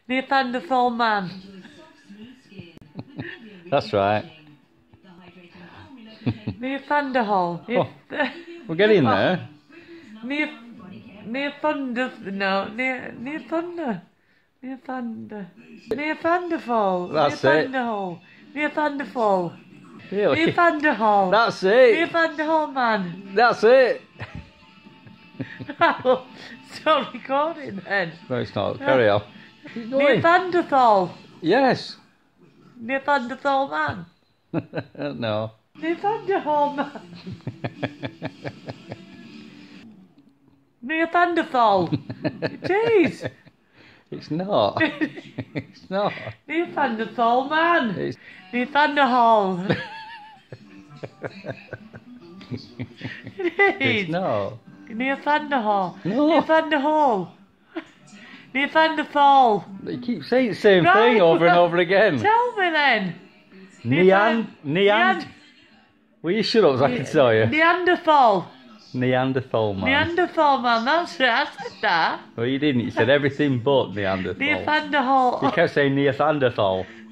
Neanderthal man. That's right. Neanderthal. Oh, we're getting there. Neanderthal. No, Neanderthal. Neanderthal. That's it. Neanderthal. Really? Neanderthal. That's it. Neanderthal man. That's it. Stop recording then. No, it's not. Carry on. Keep going. Neanderthal. Yes. Neanderthal man. No. Neanderthal man. Neanderthal. It is. It's not. It's not. Neanderthal man. It's... Neanderthal. It is. It's not. Neanderthal. No. Neanderthal. Neanderthal. You keep saying the same thing over and over again. Tell me then. Will you shut up so I can tell you? Neanderthal. Neanderthal man. Neanderthal man, that's it. I said that. Well, you didn't. You said everything but Neanderthal. Neanderthal. You kept saying Neanderthal.